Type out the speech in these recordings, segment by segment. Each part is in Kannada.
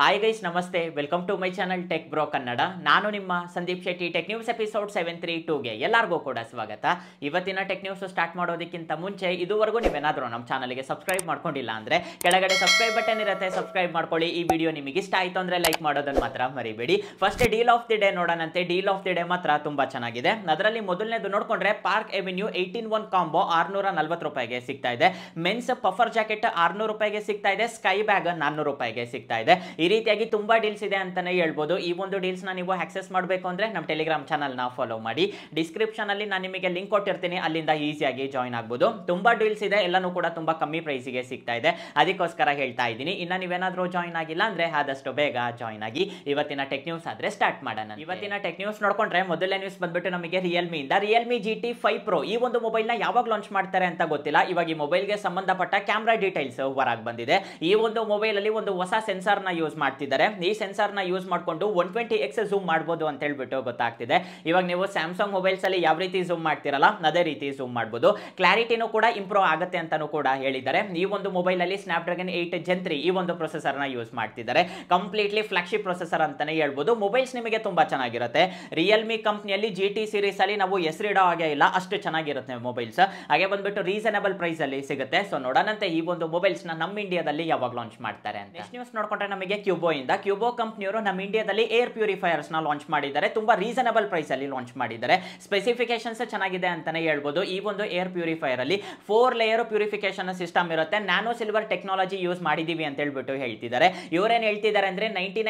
ಹಾಯ್ ಗೈಸ್, ನಮಸ್ತೆ. Welcome to my channel tech bro Kannada. ನಾನು ನಿಮ್ಮ Sandeep Shetty. Tech news episode 732ಗೆ ಎಲ್ಲರಿಗೂ ಕೂಡ ಸ್ವಾಗತ. ಇವತ್ತಿನ ಟೆಕ್ ನ್ಯೂಸ್ ಸ್ಟಾರ್ಟ್ ಮಾಡೋದಕ್ಕಿಂತ ಮುಂಚೆ ಇದುವರೆಗೂ ನೀವೇನಾದರೂ ನಮ್ಮ ಚಾನಲ್ಗೆ ಸಬ್ಸ್ಕ್ರೈಬ್ ಮಾಡ್ಕೊಂಡಿಲ್ಲ ಅಂದ್ರೆ ಕೆಳಗಡೆ ಸಬ್ಸ್ಕ್ರೈಬ್ ಬಟನ್ ಇರುತ್ತೆ, ಸಬ್ಸ್ಕ್ರೈಬ್ ಮಾಡ್ಕೊಳ್ಳಿ. ಈ ವಿಡಿಯೋ ನಿಮಗೆ ಇಷ್ಟ ಆಯಿತು ಅಂದ್ರೆ ಲೈಕ್ ಮಾಡೋದನ್ನು ಮಾತ್ರ ಮರಿಬೇಡಿ. First deal of the day ನೋಡೋಣಂತೆ. ಡೀಲ್ ಆಫ್ ದಿ ಡೇ ಮಾತ್ರ ತುಂಬಾ ಚೆನ್ನಾಗಿದೆ. ಅದರಲ್ಲಿ ಮೊದಲನೇದು ನೋಡ್ಕೊಂಡ್ರೆ ಪಾರ್ಕ್ ಎವೆನ್ಯೂ 18-1 ಕಾಂಬೋ 640 ರೂಪಾಯಿಗೆ ಸಿಗ್ತಾ ಇದೆ. ಮೆನ್ಸ್ ಪಫರ್ ಜಾಕೆಟ್ 600 ರೂಪಾಯಿಗೆ ಸಿಗ್ತಾ ಇದೆ. ಸ್ಕೈ ಬ್ಯಾಗ್ 400 ರೂಪಾಯಿಗೆ ಸಿಗ್ತಾ ಇದೆ. ಈ ರೀತಿಯಾಗಿ ತುಂಬಾ ಡೀಲ್ಸ್ ಇದೆ ಅಂತಾನೆ ಹೇಳ್ಬೋದು. ಈ ಒಂದು ಡೀಲ್ಸ್ ನ ನೀವು ಆಕ್ಸೆಸ್ ಮಾಡಬೇಕು ಅಂದ್ರೆ ನಮ್ಮ ಟೆಲಿಗ್ರಾಮ್ ಚಾನಲ್ ನ ಫಾಲೋ ಮಾಡಿ. ಡಿಸ್ಕ್ರಿಪ್ಷನ್ ಅಲ್ಲಿ ನಾನು ನಿಮಗೆ ಲಿಂಕ್ ಕೊಟ್ಟಿರ್ತೀನಿ, ಅಲ್ಲಿಂದ ಈಸಿಯಾಗಿ ಜಾಯ್ನ್ ಆಗ್ಬೋದು. ತುಂಬಾ ಡೀಲ್ಸ್ ಇದೆ, ಎಲ್ಲಾನು ಕೂಡ ತುಂಬಾ ಕಮ್ಮಿ ಪ್ರೈಸ್ ಗೆ ಸಿಗ್ತಾ ಇದೆ. ಅದಕ್ಕೋಸ್ಕರ ಹೇಳ್ತಾ ಇದ್ದೀನಿ. ಇನ್ನ ನೀವೇನಾದ್ರೂ ಜಾಯ್ನ್ ಆಗಿಲ್ಲ ಅಂದ್ರೆ ಆದಷ್ಟು ಬೇಗ ಜಾಯ್ನ್ ಆಗಿ. ಇವತ್ತಿನ ಟೆಕ್ ನ್ಯೂಸ್ ಆದ್ರೆ ಸ್ಟಾರ್ಟ್ ಮಾಡೋಣ. ಇವತ್ತಿನ ಟೆಕ್ ನ್ಯೂಸ್ ನೋಡ್ಕೊಂಡ್ರೆ ಮೊದಲನೇ ನ್ಯೂಸ್ ಬಂದ್ಬಿಟ್ಟು ನಮಗೆ ರಿಯಲ್ಮಿ ಇಂದ. ರಿಯಲ್ಮಿ GT5 Pro ಈ ಒಂದು ಮೊಬೈಲ್ ನ ಯಾವಾಗ ಲಾಂಚ್ ಮಾಡ್ತಾರೆ ಅಂತ ಗೊತ್ತಿಲ್ಲ. ಇವಾಗ ಈ ಮೊಬೈಲ್ ಗೆ ಸಂಬಂಧಪಟ್ಟ ಕ್ಯಾಮ್ರಾ ಡೀಟೇಲ್ಸ್ ಹೊರಗೆ ಬಂದಿದೆ. ಈ ಒಂದು ಮೊಬೈಲ್ ಅಲ್ಲಿ ಒಂದು ಹೊಸ ಸೆನ್ಸಾರ್ ನ ಯೂಸ್ ಮಾಡ್ತಿದ್ದಾರೆ. ಈ ಸೆನ್ಸಾರ್ ನ ಯೂಸ್ ಮಾಡ್ಕೊಂಡು 120x ಝೂಮ್ ಮಾಡಬಹುದು ಅಂತ ಹೇಳ್ಬಿಟ್ಟು ಗೊತ್ತಾಗ್ತಿದೆ. ಇವಾಗ ನೀವು ಸ್ಯಾಮ್ಸಂಗ್ ಮೊಬೈಲ್ಸ್ ಅಲ್ಲಿ ಯಾವ ರೀತಿ ಝೂಮ್ ಮಾಡ್ತಿರಲ್ಲ ಅದೇ ರೀತಿ ಝೂಮ್ ಮಾಡಬಹುದು. ಕ್ಲಾರಿಟಿನೂ ಕೂಡ ಇಂಪ್ರೂವ್ ಆಗುತ್ತೆ ಅಂತಾನೂ ಕೂಡ ಹೇಳಿದ್ದಾರೆ. ಈ ಒಂದು ಮೊಬೈಲ್ ಅಲ್ಲಿ ಸ್ನ್ಯಾಪ್ಡ್ರಾಗನ್ 8 Gen 3 ಈ ಒಂದು ಪ್ರೊಸೆಸರ್ ನ ಯೂಸ್ ಮಾಡ್ತಿದ್ದಾರೆ. ಕಂಪ್ಲೀಟ್ಲಿ ಫ್ಲಾಗ್ಶಿಪ್ ಪ್ರೊಸೆಸರ್ ಅಂತಾನೆ ಹೇಳ್ಬೋದು. ಮೊಬೈಲ್ಸ್ ನಿಮಗೆ ತುಂಬಾ ಚೆನ್ನಾಗಿರುತ್ತೆ. ರಿಯಲ್ಮಿ ಕಂಪ್ನಿಯಲ್ಲಿ GT ಸೀರೀಸ್ ಅಲ್ಲಿ ನಾವು ಹೆಸರಿಡೋ ಹಾಗೆ ಇಲ್ಲ, ಅಷ್ಟು ಚೆನ್ನಾಗಿರುತ್ತೆ ಮೊಬೈಲ್ಸ್. ಹಾಗೆ ಬಂದ್ಬಿಟ್ಟು ರೀಸನಬಲ್ ಪ್ರೈಸ್ ಅಲ್ಲಿ ಸಿಗುತ್ತೆ. ಸೊ ನೋಡೋಣಂತೆ ಈ ಒಂದು ಮೊಬೈಲ್ಸ್ ನ ನಮ್ಮ ಇಂಡಿಯಾದಲ್ಲಿ ಯಾವಾಗ ಲಾಂಚ್ ಮಾಡ್ತಾರೆ ಅಂತ. ನೆಕ್ಸ್ಟ್ ನ್ಯೂಸ್ ನೋಡ್ಕೊಂಡ್ರೆ ನಮಗೆ ಕ್ಯೂಬೋ ಇಂದ. ಕ್ಯೂಬೋ ಕಂಪ್ನಿಯವರು ನಮ್ಮ ಇಂಡಿಯಾದಲ್ಲಿ ಏರ್ ಪ್ಯೂರಿಫೈಯರ್ಸ್ ನ ಲಾಂಚ್ ಮಾಡಿದ್ದಾರೆ. ತುಂಬಾ ರೀಸನಬಲ್ ಪ್ರೈಸ್ ಅಲ್ಲಿ ಲಾಂಚ್ ಮಾಡಿದ್ದಾರೆ. ಸ್ಪೆಸಿಫಿಕೇಶನ್ಸ್ ಚೆನ್ನಾಗಿದೆ ಅಂತಾನೆ ಹೇಳ್ಬೋದು. ಈ ಒಂದು ಏರ್ ಪ್ಯೂರಿಫೈಯರ್ ಅಲ್ಲಿ 4 ಲೇಯರ್ ಪ್ಯೂರಿಫಿಕೇಶನ್ ಸಿಸ್ಟಮ್ ಇರುತ್ತೆ. ನ್ಯಾನೋ ಸಿಲ್ವರ್ ಟೆಕ್ನಾಲಜಿ ಯೂಸ್ ಮಾಡಿದೀವಿ ಅಂತ ಹೇಳ್ಬಿಟ್ಟು ಹೇಳ್ತಿದ್ದಾರೆ. ಇವರೇನ್ ಹೇಳ್ತಿದ್ದಾರೆ ಅಂದ್ರೆ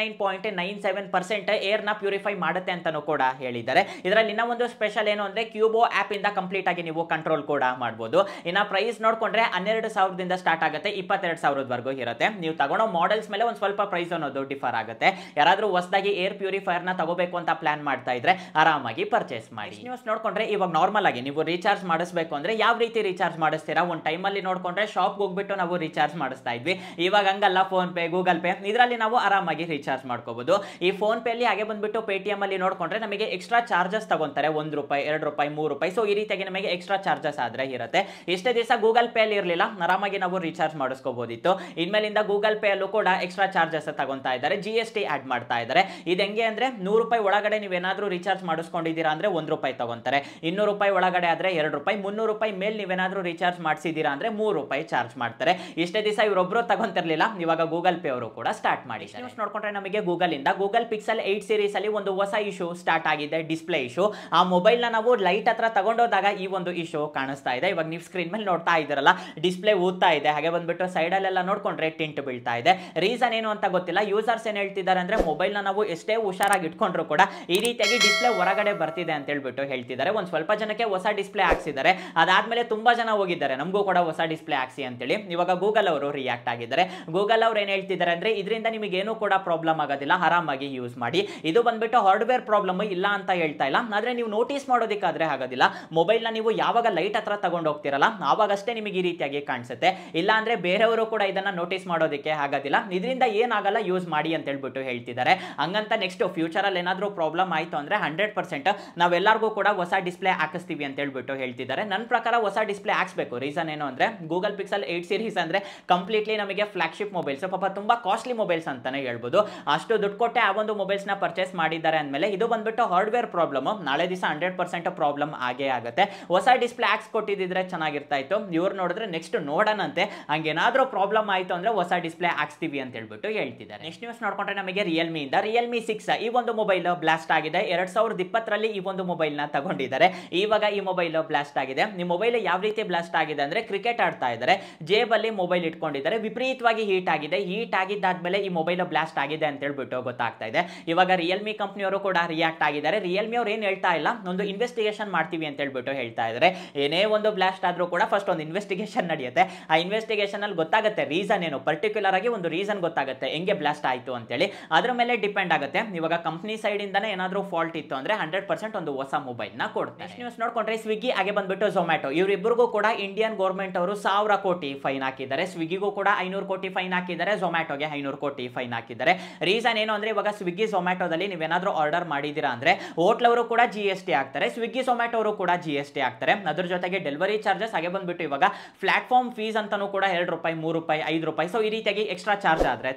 99.97% ಏರ್ ನ ಪ್ಯೂರಿಫೈ ಮಾಡುತ್ತೆ ಅಂತಾನೂ ಕೂಡ ಹೇಳಿದ್ದಾರೆ. ಇದರಲ್ಲಿ ಇನ್ನ ಒಂದು ಸ್ಪೆಷಲ್ ಏನು ಅಂದ್ರೆ ಕ್ಯೂಬೋ ಆಪ್ ಇಂದ ಕಂಪ್ಲೀಟ್ ಆಗಿ ನೀವು ಕಂಟ್ರೋಲ್ ಕೂಡ ಮಾಡಬಹುದು. ಇನ್ನ ಪ್ರೈಸ್ ನೋಡ್ಕೊಂಡ್ರೆ 12,000ದಿಂದ ಸ್ಟಾರ್ಟ್ ಆಗುತ್ತೆ, 22,000ವರೆಗೂ ಇರುತ್ತೆ. ನೀವು ತಗೊಳ್ಳೋ ಮಾಡೆಲ್ಸ್ ಮೇಲೆ ಒಂದು ಸ್ವಲ್ಪ ಪ್ರೈಸ್ ಅನ್ನೋದು ಡಿಫರ್ ಆಗುತ್ತೆ. ಯಾರಾದ್ರೂ ಹೊಸದಾಗಿ ಏರ್ ಪ್ಯೂರಿಫೈಯರ್ ನ ತಗೋಬೇಕು ಅಂತ ಪ್ಲಾನ್ ಮಾಡ್ತಾ ಇದ್ರೆ ಆರಾಮಾಗಿ ಪರ್ಚೇಸ್ ಮಾಡಿ. ನ್ಯೂಸ್ ನೋಡ್ಕೊಂಡ್ರೆ ಇವಾಗ ನಾರ್ಮಲ್ ಆಗಿ ನೀವು ರೀಚಾರ್ಜ್ ಮಾಡಿಸಬೇಕು ಅಂದ್ರೆ ಯಾವ ರೀತಿ ರೀಚಾರ್ಜ್ ಮಾಡಿಸ್ತೀರಾ? ಒಂದು ಟೈಮ್ ಅಲ್ಲಿ ನೋಡ್ಕೊಂಡ್ರೆ ಶಾಪ್ ಹೋಗ್ಬಿಟ್ಟು ನಾವು ರೀಚಾರ್ಜ್ ಮಾಡಿಸ್ತಾ ಇದ್ವಿ. ಇವಾಗ ಹಂಗಲ್ಲ, ಫೋನ್ ಪೇ, ಗೂಗಲ್ ಪೇ ಇದರಲ್ಲಿ ನಾವು ಆರಾಮಾಗಿ ರೀಚಾರ್ಜ್ ಮಾಡ್ಕೋಬಹುದು. ಈ ಫೋನ್ ಪೇ ಅಲ್ಲಿ ಹಾಗೆ ಬಂದ್ಬಿಟ್ಟು ಪೇಟಿಎಂ ಅಲ್ಲಿ ನೋಡ್ಕೊಂಡ್ರೆ ನಮಗೆ ಎಕ್ಸ್ಟ್ರಾ ಚಾರ್ಜಸ್ ತಗೊಂತಾರೆ. 1 ರೂಪಾಯಿ, 2 ರೂಪಾಯಿ, 3 ರೂಪಾಯಿ. ಸೊ ಈ ರೀತಿಯಾಗಿ ನಮಗೆ ಎಕ್ಸ್ಟ್ರಾ ಚಾರ್ಜಸ್ ಆದ್ರೆ ಇರುತ್ತೆ. ಇಷ್ಟೇ ದಿವಸ ಗೂಗಲ್ ಪೇ ಅಲ್ಲಿ ಇರಲಿಲ್ಲ, ಆರಾಮಾಗಿ ನಾವು ರೀಚಾರ್ಜ್ ಮಾಡಿಸ್ಕೋಬಹುದಿತ್ತು. ಇನ್ಮೇಲಿಂದ ಗೂಗಲ್ ಪೇ ಅಲ್ಲೂ ಕೂಡ ಎಕ್ಸ್ಟ್ರಾ ಚಾರ್ಜಸ್ ತಗೊಂತಾ ಇದ್ದಾರೆ. GST ಆಡ್ ಮಾಡ್ತಾ ಇದ್ದಾರೆ. ಇದು ಹೆಂಗೆ ಅಂದ್ರೆ 100 ರೂಪಾಯಿ ಒಳಗಡೆ ನೀವೇನಾದ್ರೂ ರೀಚಾರ್ಜ್ ಮಾಡಿಸ್ಕೊಂಡಿದ್ದೀರಾ ಅಂದ್ರೆ 1 ರೂಪಾಯಿ ತಗೊಂತಾರೆ. 200 ರೂಪಾಯಿ ಒಳಗಡೆ ಆದ್ರೆ 2 ರೂಪಾಯಿ, 300 ರೂಪಾಯಿ ಮೇಲೆ ನೀವೇನಾದ್ರೂ ರೀಚಾರ್ಜ್ ಮಾಡಿಸಿದ್ದೀರಾ ಅಂದ್ರೆ 3 ರೂಪಾಯಿ ಚಾರ್ಜ್ ಮಾಡ್ತಾರೆ. ಇಷ್ಟೇ ದಿವಸ ಇವರೊಬ್ರು ತಗೊಂತಿರ್ಲಿಲ್ಲ, ಇವಾಗ ಗೂಗಲ್ ಪೇ ಅವರು ಕೂಡ ಸ್ಟಾರ್ಟ್ ಮಾಡಿ. ನ್ಯೂಸ್ ನೋಡ್ಕೊಂಡ್ರೆ ನಮಗೆ ಗೂಗಲ್ ಇಂದ ಗೂಗಲ್ ಪಿಕ್ಸೆಲ್ 8 ಸೀರೀಸ್ ಅಲ್ಲಿ ಒಂದು ಹೊಸ ಇಶ್ಯೂ ಸ್ಟಾರ್ಟ್ ಆಗಿದೆ, ಡಿಸ್ಪ್ಲೇ ಇಶ್ಯೂ. ಆ ಮೊಬೈಲ್ ನ ನಾವು ಲೈಟ್ ಹತ್ರ ತಗೊಂಡೋದಾಗ ಈ ಒಂದು ಇಶ್ಯೂ ಕಾಣಿಸ್ತಾ ಇದೆ. ಇವಾಗ ನೀವು ಸ್ಕ್ರೀನ್ ಮೇಲೆ ನೋಡ್ತಾ ಇದ್ದೀರಲ್ಲ, ಡಿಸ್ಪ್ಲೇ ಊದ್ತಾ ಇದೆ. ಹಾಗೆ ಬಂದ್ಬಿಟ್ಟು ಸೈಡ್ ಅಲ್ಲೆಲ್ಲ ನೋಡ್ಕೊಂಡ್ರೆ ಟಿಂಟ್ ಬೀಳ್ತಾ ಇದೆ. ರೀಸನ್ ಏನು ಅಂತ ಗೊತ್ತಿಲ್ಲ. ಯೂಸರ್ಸ್ ಏನ್ ಹೇಳ್ತಿದ್ದಾರೆ ಅಂದ್ರೆ ಮೊಬೈಲ್ ನ ನಾವು ಎಷ್ಟೇ ಹುಷಾರಾಗಿ ಇಟ್ಕೊಂಡ್ರು ಕೂಡ ಈ ರೀತಿಯಾಗಿ ಡಿಸ್ಪ್ಲೇ ಹೊರಗಡೆ ಬರ್ತಿದೆ ಅಂತ ಹೇಳ್ಬಿಟ್ಟು ಹೇಳ್ತಿದ್ದಾರೆ. ಒಂದ್ ಸ್ವಲ್ಪ ಜನಕ್ಕೆ ಹೊಸ ಡಿಸ್ಪ್ಲೇ ಹಾಕ್ಸಿದ್ದಾರೆ. ಅದಾದ್ಮೇಲೆ ತುಂಬಾ ಜನ ಹೋಗಿದ್ದಾರೆ ನಮಗೂ ಕೂಡ ಹೊಸ ಡಿಸ್ಪ್ಲೇ ಹಾಕ್ಸಿ ಅಂತೇಳಿ. ಇವಾಗ ಗೂಗಲ್ ಅವರು ರಿಯಾಕ್ಟ್ ಆಗಿದ್ದಾರೆ. ಗೂಗಲ್ ಅವ್ರು ಏನ್ ಹೇಳ್ತಿದ್ದಾರೆ ಅಂದ್ರೆ ಇದರಿಂದ ನಿಮಗೆ ಏನೂ ಕೂಡ ಪ್ರಾಬ್ಲಮ್ ಆಗೋದಿಲ್ಲ, ಆರಾಮಾಗಿ ಯೂಸ್ ಮಾಡಿ. ಇದು ಬಂದ್ಬಿಟ್ಟು ಹಾರ್ಡ್ವೇರ್ ಪ್ರಾಬ್ಲಮ್ ಇಲ್ಲ ಅಂತ ಹೇಳ್ತಾ ಇಲ್ಲ, ಆದ್ರೆ ನೀವು ನೋಟಿಸ್ ಮಾಡೋದಕ್ಕಾದ್ರೆ ಆಗೋದಿಲ್ಲ. ಮೊಬೈಲ್ ನ ನೀವು ಯಾವಾಗ ಲೈಟ್ ಹತ್ರ ತಗೊಂಡು ಹೋಗ್ತಿರಲ್ಲ ಆವಾಗಷ್ಟೇ ನಿಮಗೆ ಈ ರೀತಿಯಾಗಿ ಕಾಣಿಸುತ್ತೆ. ಇಲ್ಲ ಅಂದ್ರೆ ಬೇರೆಯವರು ಕೂಡ ಇದನ್ನ ನೋಟಿಸ್ ಮಾಡೋದಕ್ಕೆ ಆಗೋದಿಲ್ಲ. ಇದರಿಂದ ಏನಾಗಲ್ಲ, ಯೂಸ್ ಮಾಡಿ ಅಂತ ಹೇಳ್ಬಿಟ್ಟು ಹೇಳ್ತಿದ್ದಾರೆ. ಹಂಗಂತ ನೆಕ್ಸ್ಟ್ ಫ್ಯೂಚರ್ ಅಲ್ಲಿ ಏನಾದ್ರೂ ಪ್ರಾಬ್ಲಮ್ ಆಯ್ತು ಅಂದ್ರೆ 100% ನಾವೆಲ್ಲರಿಗೂ ಕೂಡ ಹೊಸ ಡಿಸ್ಪ್ಲೇ ಹಾಕಿಸ್ತೀವಿ ಅಂತ ಹೇಳ್ಬಿಟ್ಟು ಹೇಳ್ತಿದ್ದಾರೆ. ನನ್ನ ಪ್ರಕಾರ ಹೊಸ ಡಿಸ್ಪ್ಲೇ ಹಾಕ್ಸ್ಬೇಕು. ರೀಸನ್ ಏನು ಅಂದ್ರೆ ಗೂಗಲ್ ಪಿಕ್ಸೆಲ್ 8 ಸೀರೀಸ್ ಅಂದ್ರೆ ಕಂಪ್ಲೀಟ್ಲಿ ನಮಗೆ ಫ್ಲಾಗ್ಶಿಪ್ ಮೊಬೈಲ್ಸ್, ಪಾಪ ತುಂಬಾ ಕಾಸ್ಟ್ಲಿ ಮೊಬೈಲ್ಸ್ ಅಂತಾನೆ ಹೇಳ್ಬೋದು. ಅಷ್ಟು ದುಡ್ಡು ಕೊಟ್ಟೆ ಆ ಒಂದು ಮೊಬೈಲ್ಸ್ ನ ಪರ್ಚೇಸ್ ಮಾಡಿದ್ದಾರೆ ಅಂದ್ಮೇಲೆ ಇದು ಬಂದ್ಬಿಟ್ಟು ಹಾರ್ಡ್ವೇರ್ ಪ್ರಾಬ್ಲಮ್. ನಾಳೆ ದಿವಸ 100% ಪ್ರಾಬ್ಲಮ್ ಆಗೇ ಆಗುತ್ತೆ. ಹೊಸ ಡಿಸ್ಪ್ಲೇ ಹಾಕ್ಸ್ ಕೊಟ್ಟಿದ್ರೆ ಚೆನ್ನಾಗಿರ್ತಾ ಇತ್ತು. ಇವ್ರು ನೋಡಿದ್ರೆ ನೆಕ್ಸ್ಟ್ ನೋಡೋಣಂತೆ ಹಂಗೇನಾದ್ರೂ ಪ್ರಾಬ್ಲಮ್ ಆಯ್ತು ಅಂದ್ರೆ ಹೊಸ ಡಿಸ್ಪ್ಲೇ ಹಾಕ್ಸ್ತೀವಿ ಅಂತ ಹೇಳ್ಬಿಟ್ಟು ಹೇಳ್ತಿದ್ದಾರೆ. ನೆಕ್ಸ್ಟ್ ನ್ಯೂಸ್ ನೋಡ್ಕೊಂಡ್ರೆ ನಮಗೆ ರಿಯಲ್ಮಿ ಇಂದ. ರಿಯಲ್ಮಿ 6 ಈ ಒಂದು ಮೊಬೈಲ್ ಬ್ಲಾಸ್ಟ್ ಆಗಿದೆ. 2020ರಲ್ಲಿ ಈ ಒಂದು ಮೊಬೈಲ್ ನ ತಗೊಂಡಿದ್ದಾರೆ. ಇವಾಗ ಈ ಮೊಬೈಲ್ ಬ್ಲಾಸ್ಟ್ ಆಗಿದೆ. ಈ ಮೊಬೈಲ್ ಯಾವ ರೀತಿ ಬ್ಲಾಸ್ಟ್ ಆಗಿದೆ ಅಂದ್ರೆ ಕ್ರಿಕೆಟ್ ಆಡ್ತಾ ಇದ್ದಾರೆ, ಜೇಬಲ್ಲಿ ಮೊಬೈಲ್ ಇಟ್ಕೊಂಡಿದ್ದಾರೆ, ವಿಪರೀತವಾಗಿ ಹೀಟ್ ಆಗಿದೆ. ಹೀಟ್ ಆಗಿದ್ದಾದ್ಮೇಲೆ ಈ ಮೊಬೈಲ್ ಬ್ಲಾಸ್ಟ್ ಆಗಿದೆ ಅಂತ ಹೇಳ್ಬಿಟ್ಟು ಗೊತ್ತಾಗ್ತಾ ಇದೆ. ಇವಾಗ ರಿಯಲ್ಮಿ ಕಂಪ್ನಿಯವರು ಕೂಡ ರಿಯಾಕ್ಟ್ ಆಗಿದ್ದಾರೆ. ರಿಯಲ್ಮಿ ಅವ್ರು ಏನ್ ಹೇಳ್ತಾ ಇಲ್ಲ, ಒಂದು ಇನ್ವೆಸ್ಟಿಗೇಷನ್ ಮಾಡ್ತೀವಿ ಅಂತ ಹೇಳ್ಬಿಟ್ಟು ಹೇಳ್ತಾ ಇದ್ದಾರೆ. ಏನೇ ಒಂದು ಬ್ಲಾಸ್ಟ್ ಆದ್ರೂ ಕೂಡ ಫಸ್ಟ್ ಒಂದು ಇನ್ವೆಸ್ಟಿಗೇಷನ್ ನಡೆಯುತ್ತೆ. ಆ ಇನ್ವೆಸ್ಟಿಗೇಷನ್ ಅಲ್ಲಿ ಗೊತ್ತಾಗುತ್ತೆ ರೀಸನ್ ಏನು, ಪರ್ಟಿಕ್ಯುಲರ್ ಆಗಿ ಒಂದು ರೀಸನ್ ಗೊತ್ತಾಗುತ್ತೆ ಹೆಂಗೆ ಬ್ಲಾಸ್ಟ್ ಆಯ್ತು ಅಂತೇಳಿ. ಅದ್ರ ಮೇಲೆ ಡಿಪೆಂಡ್ ಆಗುತ್ತೆ. ಇವಾಗ ಕಂಪ್ನಿ ಸೈಡ್ ಇಂದಾನೆ ಏನಾದ್ರೂ ಫಾಲ್ಟ್ ಇತ್ತು ಅಂದ್ರೆ 100% ಒಂದು ಹೊಸ ಮೊಬೈಲ್ ನ ಕೊಡ್ತಾರೆ. ನ್ಯೂಸ್ ನೋಡ್ಕೊಂಡ್ರೆ ಸ್ವಿಗ್ಗಿ ಹಾಗೆ ಬಂದ್ಬಿಟ್ಟು ಝೊಮ್ಯಾಟೊ ಇವರಿಬ್ಬರಿಗೂ ಕೂಡ ಇಂಡಿಯನ್ ಗೌರ್ಮೆಂಟ್ ಅವರು 1000 ಕೋಟಿ ಫೈನ್ ಹಾಕಿದ್ದಾರೆ. ಸ್ವಿಗ್ಗಿಗೂ ಕೂಡ 500 ಕೋಟಿ ಫೈನ್ ಹಾಕಿದ್ದಾರೆ, ಝೊಮ್ಯಾಟೊಗೆ 500 ಕೋಟಿ ಫೈನ್ ಹಾಕಿದ್ದಾರೆ. ರೀಸನ್ ಏನು ಅಂದ್ರೆ ಇವಾಗ ಸ್ವಿಗ್ಗಿ ಝೊಮ್ಯಾಟೊದಲ್ಲಿ ನೀವೇನಾದ್ರೂ ಆರ್ಡರ್ ಮಾಡಿದೀರಾ ಅಂದ್ರೆ ಹೋಟ್ಲ್ ಅವರು ಕೂಡ GST ಹಾಕ್ತಾರೆ, ಸ್ವಿಗ್ಗಿ ಝೊಮ್ಯಾಟೊ ಅವರು ಕೂಡ GST ಹಾಕ್ತಾರೆ. ಅದ್ರ ಜೊತೆಗೆ ಡೆಲಿವರಿ ಚಾರ್ಜಸ್ ಹಾಗೆ ಬಂದ್ಬಿಟ್ಟು ಇವಾಗ ಪ್ಲಾಟ್ಫಾರ್ಮ್ ಫೀಸ್ ಅಂತಾನೂ ಕೂಡ 2 ರೂಪಾಯಿ, 3 ರೂಪಾಯಿ, 5 ರೂಪಾಯಿ. ಸೊ ಈ ರೀತಿಯಾಗಿ ಎಕ್ಸ್ಟ್ರಾ ಚಾರ್ಜ್ ಆದ್ರೆ ತಗೊಂತಾ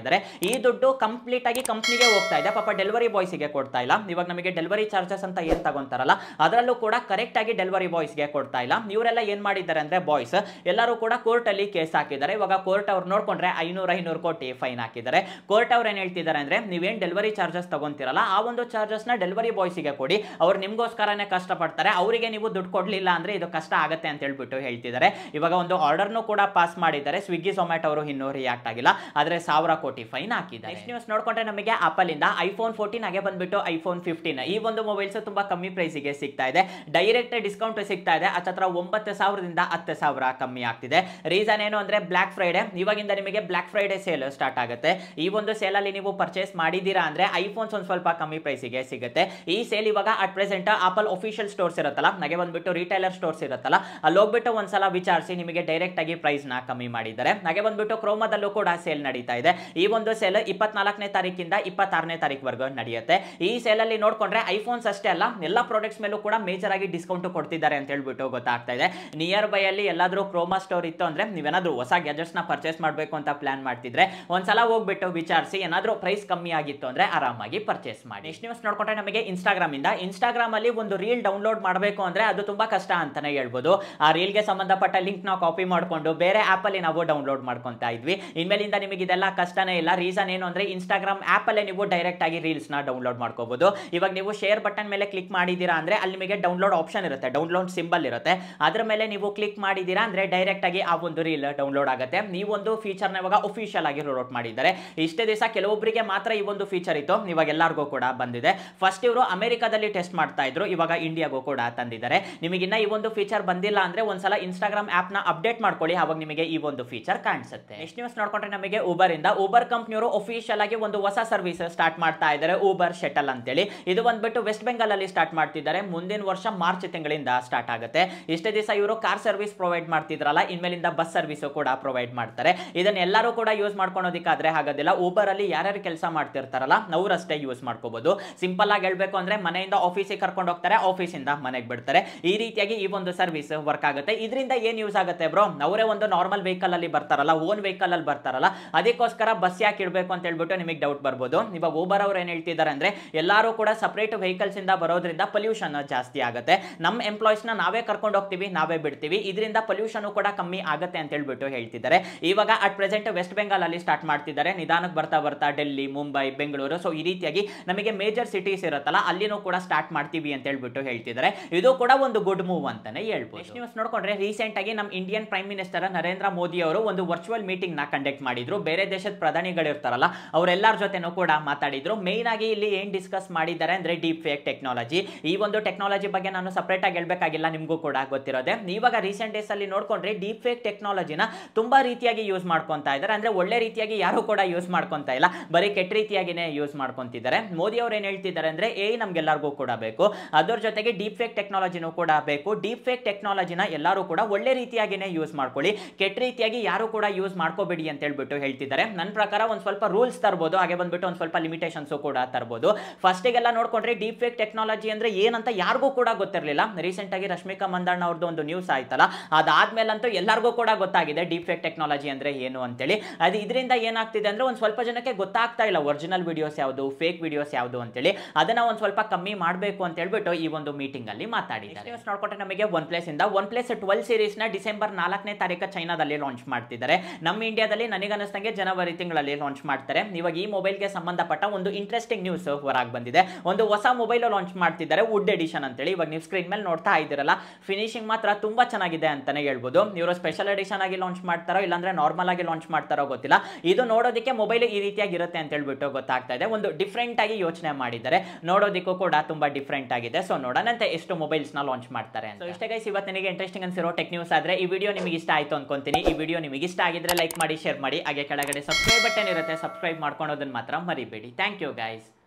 ಇದ್ದಾರೆ. ಈ ದುಡ್ಡು ಕಂಪ್ಲೀಟ್ ಆಗಿ ಕಂಪ್ನಿಗೆ ಹೋಗ್ತಾ ಇದೆ, ಪಾಪ ಡೆಲಿವರಿ ಬಾಯ್ಸ್ಗೆ ಕೊಡ್ತಾ ಇಲ್ಲ. ಇವಾಗ ನಮಗೆ ಡೆಲಿವರಿ ಚಾರ್ಜಸ್ ಅಂತ ಏನ್ ತಗೊಂತಾರಲ್ಲ ಅದರಲ್ಲೂ ಕೂಡ ಕರೆಕ್ಟ್ ಆಗಿ ಡೆಲಿವರಿ ಬಾಯ್ಸ್ಗೆ ಕೊಡ್ತಾ ಇಲ್ಲ. ಇವರೆಲ್ಲ ಏನ್ ಮಾಡಿದ್ದಾರೆ ಅಂದ್ರೆ ಬಾಯ್ಸ್ ಎಲ್ಲರೂ ಕೂಡ ಕೋರ್ಟ್ ಅಲ್ಲಿ ಕೇಸ್ ಹಾಕಿದ್ದಾರೆ. ಇವಾಗ ಕೋರ್ಟ್ ಅವ್ರು ನೋಡ್ಕೊಂಡ್ರೆ 500 ಕೋಟಿ ಫೈನ್ ಹಾಕಿದ್ದಾರೆ. ಕೋರ್ಟ್ ಅವ್ರು ಏನ್ ಹೇಳ್ತಿದ್ದಾರೆ ಅಂದ್ರೆ ನೀವೇನ್ ಡೆಲಿವರಿ ಚಾರ್ಜಸ್ ತಗೊಂತಿರಲ್ಲ ಆ ಒಂದು ಚಾರ್ಜಸ್ ನ ಡೆಲಿವರಿ ಬಾಯ್ಸ್ಗೆ ಕೊಡಿ, ಅವ್ರು ನಿಮ್ಗೋಸ್ಕರನೇ ಕಷ್ಟಪಡ್ತಾರೆ, ಅವರಿಗೆ ನೀವು ದುಡ್ಡು ಕೊಡ್ಲಿಲ್ಲ ಅಂದ್ರೆ ಇದು ಕಷ್ಟ ಆಗುತ್ತೆ ಅಂತ ಹೇಳ್ಬಿಟ್ಟು ಹೇಳ್ತಿದ್ದಾರೆ. ಇವಾಗ ಒಂದು ಆರ್ಡರ್ನು ಕೂಡ ಪಾಸ್ ಮಾಡಿದ್ದಾರೆ. ಸ್ವಿಗ್ಗಿ ಝೊಮ್ಯಾಟೊ ಅವರು ಇನ್ನೂ ರಿಯಾಕ್ಟ್ ಆಗಿಲ್ಲ, ಆದ್ರೆ 1000 ಕೋಟಿ ಫೈನ್ ಹಾಕಿದ್ದಾರೆ. ನೆಕ್ಸ್ಟ್ ನ್ಯೂಸ್ ನೋಡ್ಕೊಂಡ್ರೆ ನಮಗೆ ಆಪಲ್ ಇಂದ ಐಫೋನ್ 14 ಹಾಗೆ ಬಂದ್ಬಿಟ್ಟು ಐಫೋನ್ 15 ಈ ಒಂದು ಮೊಬೈಲ್ಸ್ ತುಂಬಾ ಕಮ್ಮಿ ಪ್ರೈಸ್ ಗೆ ಸಿಗ್ತಾ ಇದೆ. ಡೈರೆಕ್ಟ್ ಡಿಸ್ಕೌಂಟ್ ಸಿಗ್ತಾ ಇದೆ. ಹತ್ರ 9,000 ದಿಂದ 10,000 ಕಮ್ಮಿ ಆಗ್ತಿದೆ. ರೀಸನ್ ಏನು ಅಂದ್ರೆ ಬ್ಲಾಕ್ ಫ್ರೈಡೆ, ಇವಾಗಿಂದ ನಿಮಗೆ ಬ್ಲಾಕ್ ಫ್ರೈಡೆ ಸೇಲ್ ಸ್ಟಾರ್ಟ್ ಆಗುತ್ತೆ. ಈ ಒಂದು ಸೇಲ್ ಅಲ್ಲಿ ನೀವು ಪರ್ಚೇಸ್ ಮಾಡಿದೀರಾ ಅಂದ್ರೆ ಐಫೋನ್ಸ್ ಒಂದು ಸ್ವಲ್ಪ ಕಮ್ಮಿ ಪ್ರೈಸ್ ಗೆ ಸಿಗುತ್ತೆ. ಈ ಸೇಲ್ ಇವಾಗ at present Apple official stores ಇರುತ್ತಲ್ಲ, ಹಾಗೆ ಬಂದ್ಬಿಟ್ಟು ರಿಟೈಲರ್ ಸ್ಟೋರ್ಸ್ ಇರುತ್ತಲ್ಲ, ಅಲ್ಲಿ ಹೋಗ್ಬಿಟ್ಟು ಒಂದ್ಸಲ ವಿಚಾರಿಸಿ ನಿಮಗೆ ಡೈರೆಕ್ಟ್ ಆಗಿ ಪ್ರೈಸ್ ನ ಕಮ್ಮಿ ಮಾಡಿದ್ದಾರೆ. ಹಾಗೆ ಬಂದ್ಬಿಟ್ಟು ಕ್ರೋಮಾದಲ್ಲೂ ಕೂಡ ಸೇಲ್ ನಡೀತಾ ಇದೆ. ಈ ಒಂದು ಸೇಲ್ 24ನೇ ತಾರೀಕಿಂದ 26ನೇ ತಾರೀಕುವರೆಗೂ ನಡೆಯುತ್ತೆ. ಈ ಸೇಲ್ ಅಲ್ಲಿ ನೋಡ್ಕೊಂಡ್ರೆ ಐಫೋನ್ಸ್ ಅಷ್ಟೇ ಅಲ್ಲ ಎಲ್ಲಾ ಪ್ರಾಡಕ್ಟ್ಸ್ ಮೇಲೂ ಕೂಡ ಮೇಜರ್ ಆಗಿ ಡಿಸ್ಕೌಂಟ್ ಕೊಡ್ತಿದ್ದಾರೆ ಅಂತ ಹೇಳ್ಬಿಟ್ಟು ಗೊತ್ತಾಗ್ತಾ ಇದೆ. ನಿಯರ್ ಬೈ ಅಲ್ಲಿ ಎಲ್ಲಾದ್ರೂ ಕ್ರೋಮಾ ಸ್ಟೋರ್ ಇತ್ತು ಅಂದ್ರೆ ನೀವೇನಾದ್ರೂ ಹೊಸ ಗ್ಯಾಜೆಟ್ಸ್ ನ ಪರ್ಚೇಸ್ ಮಾಡಬೇಕು ಅಂತ ಪ್ಲಾನ್ ಮಾಡ್ತಿದ್ರೆ ಒಂದ್ಸಲ ಹೋಗ್ಬಿಟ್ಟು ವಿಚಾರಿಸಿ, ಏನಾದ್ರೂ ಪ್ರೈಸ್ ಕಮ್ಮಿ ಆಗಿತ್ತು ಅಂದ್ರೆ ಆರಾಮಾಗಿ ಪರ್ಚೇಸ್ ಮಾಡಿ. ನೆಕ್ಸ್ಟ್ ನ್ಯೂಸ್ ನೋಡ್ಕೊಂಡ್ರೆ ನಮಗೆ ಇನ್ಸ್ಟಾಗ್ರಾಮ್ ಅಲ್ಲಿ ಒಂದು ರೀಲ್ ಡೌನ್ಲೋಡ್ ಮಾಡಬೇಕು ಅಂದ್ರೆ ಅದು ತುಂಬಾ ಕಷ್ಟ ಅಂತಾನೆ ಹೇಳ್ಬೋದು. ಆ ರೀಲ್ ಗೆ ಸಂಬಂಧಪಟ್ಟ ಲಿಂಕ್ ನಾವು ಕಾಪಿ ಮಾಡ್ಕೊಂಡು ಬೇರೆ ಆಪ್ ಅಲ್ಲಿ ನಾವು ಡೌನ್ಲೋಡ್ ಮಾಡ್ಕೊಂತಾ ಇದ್ವಿ. ಇನ್ಮೇಲಿಂದ ನಿಮಗೆ ಇದೆಲ್ಲ ಕಷ್ಟನೇ ಇಲ್ಲ. ರೀಸನ್ ಏನು ಅಂದ್ರೆ ಇನ್ಸ್ಟಾಗ್ರಾಮ್ ಆಪ್ ಅಲ್ಲೇ ನೀವು ಡೈರೆಕ್ಟ್ ಆಗಿ ರೀಲ್ಸ್ ನ ಡೌನ್ಲೋಡ್ ಮಾಡ್ಕೋಬಹುದು. ಇವಾಗ ನೀವು ಶೇರ್ ಬಟನ್ ಮೇಲೆ ಕ್ಲಿಕ್ ಮಾಡಿದೀರಾ ಅಂದ್ರೆ ಅಲ್ಲಿ ನಿಮಗೆ ಡೌನ್ಲೋಡ್ ಆಪ್ಷನ್ ಇರುತ್ತೆ, ಡೌನ್ಲೋಡ್ ಸಿಂಬಲ್ ಇರುತ್ತೆ, ಅದ್ರ ಮೇಲೆ ನೀವು ಕ್ಲಿಕ್ ಮಾಡಿದೀರಾ ಅಂದ್ರೆ ಡೈರೆಕ್ಟ್ ಆಗಿ ಆ ಒಂದು ರೀಲ್ ಡೌನ್ಲೋಡ್ ಆಗುತ್ತೆ. ನೀವೊಂದು ಫೀಚರ್ ನ ಇವಾಗ ಅಫಿಷಿಯಲ್ ಆಗಿ ರೋಲ್ ಮಾಡಿದ್ದಾರೆ. ಇಷ್ಟೇ ದಿವಸ ಕೆಲವೊಬ್ಬರಿಗೆ ಮಾತ್ರ ಈ ಒಂದು ಫೀಚರ್ ಇತ್ತು, ಇವಾಗ ಎಲ್ಲರಿಗೂ ಕೂಡ ಬಂದಿದೆ. ಫಸ್ಟ್ ಇವರು ಅಮೆರಿಕಾದಲ್ಲಿ ಟೆಸ್ಟ್ ಮಾಡ್ತಾ ಇದ್ರು, ಇವಾಗ ಇಂಡಿಯಾಗೂ ಕೂಡ ತಂದಿದ್ದಾರೆ. ನಿಮಗಿನ್ನ ಈ ಒಂದು ಫೀಚರ್ ಬಂದಿಲ್ಲ ಅಂದ್ರೆ ಒಂದ್ಸಲ ಇನ್ಸ್ಟಾಗ್ರಾಮ್ ಆಪ್ ನ ಅಪ್ಡೇಟ್ ಮಾಡ್ಕೊಳ್ಳಿ, ಅವಾಗ ನಿಮಗೆ ಈ ಒಂದು ಫೀಚರ್ ಕಾಣಿಸುತ್ತೆ. ನೆಕ್ಸ್ಟ್ ನ್ಯೂಸ್ ನೋಡ್ಕೊಂಡ್ರೆ ನಮಗೆ ಊಬರ್ ಕಂಪ್ನಿಯವರು ಅಫಿಷಿಯಲ್ ಆಗಿ ಒಂದು ಹೊಸ ಸರ್ವಿಸ್ ಸ್ಟಾರ್ಟ್ ಮಾಡ್ತಾ ಇದ್ದಾರೆ, ಊಬರ್ ಶಟಲ್ ಅಂತೇಳಿ. ಇದು ಬಂದ್ಬಿಟ್ಟು ವೆಸ್ಟ್ ಬೆಂಗಾಲ್ ಅಲ್ಲಿ ಸ್ಟಾರ್ಟ್ ಮಾಡ್ತಿದ್ದಾರೆ. ಮುಂದಿನ ವರ್ಷ ಮಾರ್ಚ್ ತಿಂಗಳಿಂದ ಸ್ಟಾರ್ಟ್ ಆಗುತ್ತೆ. ಇಷ್ಟೇ ದಿವಸ ಇವರು ಕಾರ್ ಸರ್ವಿಸ್ ಪ್ರೊವೈಡ್ ಮಾಡ್ತಿದ್ರಲ್ಲ, ಇನ್ಮೇಲಿಂದ ಬಸ್ ಸರ್ವಿಸ್ ಕೂಡ ಪ್ರೊವೈಡ್ ಮಾಡ್ತಾರೆ. ಇದನ್ನ ಎಲ್ಲರೂ ಕೂಡ ಯೂಸ್ ಮಾಡ್ಕೊಳೋದಕ್ಕಾದ್ರೆ ಆಗೋದಿಲ್ಲ. ಊಬರ್ ಅಲ್ಲಿ ಯಾರ್ಯಾರು ಕೆಲಸ ಮಾಡ್ತಿರ್ತಾರಲ್ಲ ಅವರಷ್ಟೇ ಯೂಸ್ ಮಾಡ್ಕೋಬಹುದು. ಸಿಂಪಲ್ ಆಗಿ ಹೇಳ್ಬೇಕು ಅಂದ್ರೆ ಮನೆಯಿಂದ ಆಫೀಸಿಗೆ ಕರ್ಕೊಂಡು ಹೋಗ್ತಾರೆ, ಆಫೀಸಿಂದ ಮನೆಗೆ ಬಿಡ್ತಾರೆ. ಈ ರೀತಿಯಾಗಿ ಈ ಒಂದು ಸರ್ವಿಸ್ ವರ್ಕ್ ಆಗುತ್ತೆ. ಇದರಿಂದ ಏನ್ ಯೂಸ್ ಆಗುತ್ತೆ ಬ್ರೋ, ಅವರೇ ಒಂದು ನಾರ್ಮಲ್ ವೆಹಿಕಲ್ ಅಲ್ಲಿ ಬರ್ತಾರಲ್ಲ, ಓನ್ ವೆಹಿಕಲ್ ಅಲ್ಲಿ ಬರ್ತಾರಲ್ಲ, ಅದಕ್ಕೋಸ್ಕರ ಬಸ್ ಯಾಕೆ ಇಡಬೇಕು ಅಂತ ಹೇಳ್ಬಿಟ್ಟು ನಿಮಗೆ ಡೌಟ್ ಬರ್ಬೋದು. ಇವಾಗ ಊಬರ್ ಅವ್ರು ಏನ್ ಹೇಳ್ತಿದ್ದಾರೆ ಅಂದ್ರೆ ಎಲ್ಲರೂ ಕೂಡ ಸಪರೇಟ್ ವೆಹಿಕಲ್ಸ್ ಇಂದ ಬರೋದ್ರಿಂದ ಪೊಲ್ಯೂಷನ್ ಜಾಸ್ತಿ ಆಗುತ್ತೆ. ನಮ್ಮ ಎಂಪ್ಲಾಯ್ಸ್ ನ ನಾವೇ ಕರ್ಕೊಂಡು ಹೋಗ್ತೀವಿ, ನಾವೇ ಬಿಡ್ತೀವಿ, ಇದರಿಂದ ಪೊಲ್ಯೂಷನ್ ಕೂಡ ಕಮ್ಮಿ ಆಗುತ್ತೆ ಅಂತ ಹೇಳ್ಬಿಟ್ಟು ಹೇಳ್ತಿದ್ದಾರೆ. ಇವಾಗ ಅಟ್ ಪ್ರೆಸೆಂಟ್ ವೆಸ್ಟ್ ಬೆಂಗಾಲ್ ಅಲ್ಲಿ ಸ್ಟಾರ್ಟ್ ಮಾಡ್ತಿದ್ದಾರೆ. ನಿಧಾನಕ್ಕೆ ಬರ್ತಾ ಬರ್ತಾ ಡೆಲ್ಲಿ, ಮುಂಬೈ, ಬೆಂಗಳೂರು, ಸೊ ಈ ರೀತಿಯಾಗಿ ನಮಗೆ ಮೇಜರ್ ಸಿಟೀಸ್ ಇರುತ್ತಲ್ಲ ಅಲ್ಲಿನೂ ಕೂಡ ಸ್ಟಾರ್ಟ್ ಮಾಡ್ತೀವಿ ಅಂತ ಹೇಳ್ಬಿಟ್ಟು ಹೇಳ್ತಿದ್ದಾರೆ. ಇದು ಕೂಡ ಒಂದು ಗುಡ್ ಮೂವ್ ಅಂತಾನೆ ಹೇಳ್ಬೋದು. ನೆಕ್ಸ್ಟ್ ನ್ಯೂಸ್ ನೋಡ್ಕೊಂಡ್ರೆ ರೀಸೆಂಟ್ ಆಗಿ ನಮ್ಮ Indian prime minister Narendra Modi ಅವರು ಒಂದು ವರ್ಚುವಲ್ ಮೀಟಿಂಗ್ ನ ಕಂಡಕ್ಟ್ ಮಾಡಿದ್ರು. ಬೇರೆ ದೇಶದ ಪ್ರಧಾನಿಗಳು ಇರ್ತಾರಲ್ಲ ಅವರೆಲ್ಲರ ಜೊತೆನೂ ಕೂಡ ಮಾತಾಡಿದ್ರು. ಮೇನ್ ಆಗಿ ಇಲ್ಲಿ ಏನ್ ಡಿಸ್ಕಸ್ ಮಾಡಿದ್ದಾರೆ ಅಂದ್ರೆ ಡೀಪ್ ಫೇಕ್ ಟೆಕ್ನಾಲಜಿ. ಈ ಒಂದು ಟೆಕ್ನಾಲಜಿ ಬಗ್ಗೆ ನಾನು ಸಪರೇಟ್ ಆಗಿ ಹೇಳ್ಬೇಕಾಗಿಲ್ಲ, ನಿಮಗೂ ಕೂಡ ಗೊತ್ತಿರೋದೆ. ಇವಾಗ ರೀಸೆಂಟ್ ಡೇಸ್ ಅಲ್ಲಿ ನೋಡ್ಕೊಂಡ್ರೆ ಡೀಪ್ ಫೇಕ್ ಟೆಕ್ನಾಲಜಿನ ತುಂಬಾ ರೀತಿಯಾಗಿ ಯೂಸ್ ಮಾಡ್ಕೊಂತಾ ಇದ್ದಾರೆ. ಅಂದ್ರೆ ಒಳ್ಳೆ ರೀತಿಯಾಗಿ ಯಾರು ಕೂಡ ಯೂಸ್ ಮಾಡ್ಕೊಂತಾ ಇಲ್ಲ, ಬರೀ ಕೆಟ್ಟ ರೀತಿಯಾಗಿನೇ ಯೂಸ್ ಮಾಡ್ಕೊಂತಿದ್ದಾರೆ. ಮೋದಿ ಅವರು ಏನ್ ಹೇಳ್ತಿದ್ದಾರೆ ಅಂದ್ರೆ ನಮ್ಗೆಲ್ಲರಿಗೂ ಕೂಡ ಬೇಕು, ಅದರ ಜೊತೆಗೆ ಡೀಪ್ ಫೇಕ್ ಟೆಕ್ನಾಲಜಿನೂ ಕೂಡ ಬೇಕು. ಡೀಪ್ ಫೇಕ್ ಟೆಕ್ನಾಲಜಿನ ಎಲ್ಲರೂ ಕೂಡ ಒಳ್ಳೆ ರೀತಿಯಾಗಿನೇ ಯೂಸ್ ಮಾಡ್ಕೊಳ್ಳಿ, ಕೆಟ್ಟ ರೀತಿಯಾಗಿ ಯಾರು ಕೂಡ ಯೂಸ್ ಮಾಡ್ಕೋಬೇಡಿ ಅಂತ ಹೇಳ್ಬಿಟ್ಟು ಹೇಳ್ತಿದ್ದಾರೆ. ನನ್ನ ಪ್ರಕಾರ ಒಂದ್ ಸ್ವಲ್ಪ ರೂಲ್ಸ್ ತರಬಹುದು, ಹಾಗೆ ಬಂದ್ಬಿಟ್ಟು ಒಂದ್ ಸ್ವಲ್ಪ ಲಿಮಿಟೇಷನ್ಸ್ ಕೂಡ ತರಬಹುದು. ಫಸ್ಟಿಗೆಲ್ಲ ನೋಡ್ಕೊಂಡ್ರೆ ಡೀಪ್ ಫೇಕ್ ಟೆಕ್ನಾಲಜಿ ಅಂದ್ರೆ ಏನಂತ ಯಾರಿಗೂ ಕೂಡ ಗೊತ್ತಿರಲಿಲ್ಲ. ರೀಸೆಂಟ್ ಆಗಿ ರಶ್ಮಿಕಾ ಮಂದಣ್ಣ ಅವ್ರದ್ದು ಒಂದು ನ್ಯೂಸ್ ಆಯ್ತಲ್ಲ, ಅದಾದ್ಮೇಲಂತೂ ಎಲ್ಲರಿಗೂ ಕೂಡ ಗೊತ್ತಾಗಿದೆ ಡೀಪ್ ಫೇಕ್ ಟೆಕ್ನಾಲಜಿ ಅಂದ್ರೆ ಏನು ಅಂತೇಳಿ. ಅದು ಇದರಿಂದ ಏನಾಗ್ತಿದೆ ಅಂದ್ರೆ ಒಂದ್ ಸ್ವಲ್ಪ ಜನಕ್ಕೆ ಗೊತ್ತಾಗ್ತಾ ಇಲ್ಲ ಒರಿಜಿನಲ್ ವಿಡಿಯೋಸ್ ಯಾವುದು, ಫೇಕ್ ವಿಡಿಯೋಸ್ ಯಾವುದು ಅಂತೇಳಿ. ಅದನ್ನ ಒಂದ್ ಸ್ವಲ್ಪ ಕಮ್ಮಿ ಮಾಡಬೇಕು ಅಂತ ಹೇಳ್ಬಿಟ್ಟು ಈ ಒಂದು ಮೀಟಿಂಗ್ ಅಲ್ಲಿ ಮಾತಾಡಿದ್ದಾರೆ. ನ್ಯೂಸ್ ನೋಡ್ಕೊಂಡ್ರೆ ನಮಗೆ OnePlus ಇಂದ OnePlus 12 ಸೀರೀಸ್ ನ ಡಿಸೆಂಬರ್ 4ನೇ ತಾರೀಕು ಚೈನಾದಲ್ಲಿ ಲಾಂಚ್ ಮಾಡ್ತಿದ್ದಾರೆ. ನಮ್ಮ ಇಂಡಿಯಾದಲ್ಲಿ ನನಗನ್ನಿಸ್ತಂಗೆ ಜನವರಿ ತಿಂಗಳಲ್ಲಿ ಲಾಂಚ್ ಮಾಡ್ತಾರೆ. ಇವಾಗ ಈ ಮೊಬೈಲ್ಗೆ ಸಂಬಂಧಪಟ್ಟ ಒಂದು ಇಂಟ್ರೆಸ್ಟಿಂಗ್ ನ್ಯೂಸ್ ಹೊರಗೆ ಬಂದಿದೆ. ಒಂದು ಹೊಸ ಮೊಬೈಲ್ ಲಾಂಚ್ ಮಾಡ್ತಿದ್ದಾರೆ, ವುಡ್ ಎಡಿಷನ್ ಅಂತೇಳಿ. ಇವಾಗ ನೀವು ಸ್ಕ್ರೀನ್ ಮೇಲೆ ನೋಡ್ತಾ ಇದ್ದೀರಲ್ಲ, ಫಿನಿಶಿಂಗ್ ಮಾತ್ರ ತುಂಬಾ ಚೆನ್ನಾಗಿದೆ ಅಂತಾನೆ ಹೇಳ್ಬೋದು. ಇವರು ಸ್ಪೆಷಲ್ ಎಡಿಷನ್ ಆಗಿ ಲಾಂಚ್ ಮಾಡ್ತಾರೋ ಇಲ್ಲಾಂದ್ರೆ ನಾರ್ಮಲ್ ಆಗಿ ಲಾಂಚ್ ಮಾಡ್ತಾರೋ ಗೊತ್ತಿಲ್ಲ. ಇದು ನೋಡೋದಕ್ಕೆ ಮೊಬೈಲ್ ಈ ರೀತಿಯಾಗಿ ಇರುತ್ತೆ ಅಂತ ಹೇಳ್ಬಿಟ್ಟು ಗೊತ್ತಾಗ್ತಾ ಇದೆ. ಒಂದು ಡಿಫ್ರೆಂಟ್ ಆಗಿ ಯೋಚನೆ ಮಾಡಿದ್ದಾರೆ, ನೋಡೋದಕ್ಕೂ ಕೂಡ ತುಂಬಾ ಡಿಫ್ರೆಂಟ್ ಆಗಿದೆ. ಸೊ ನೋಡೋಣಂತೆ ಎಷ್ಟು ಮೊಬೈಲ್ಸ್ ನ ಲಾಂಚ್ ಮಾಡ್ತಾರೆ ಅಂತ. ಇಷ್ಟೇ ಗೈಸ್ ಇವತ್ತು ನಿಮಗೆ ಇಂಟ್ರೆಸ್ಟಿಂಗ್ ಅನ್ಸಿರೋ ಟೆಕ್ ನ್ಯೂಸ್ ಆದ್ರೆ ಈ ವಿಡಿಯೋ ನಿಮಗೆ ಇಷ್ಟ ಆಯ್ತು ಅನ್ಕೊಂತೀನಿ. ಈ ವಿಡಿಯೋ ನಿಮಗೆ ಇಷ್ಟ ಆಗಿದ್ರೆ ಲೈಕ್ ಮಾಡಿ, ಶೇರ್ ಮಾಡಿ, ಹಾಗೆ ಕೆಳಗಡೆ ಸಬ್ಸ್ಕ್ರೈಬ್ ಬಟನ್ ಇರುತ್ತೆ, ಸಬ್ಸ್ಕ್ರೈಬ್ ಮಾಡ್ಕೊಳೋದನ್ನ ಮಾತ್ರ ಮರಿಬೇಡಿ. Thank you guys.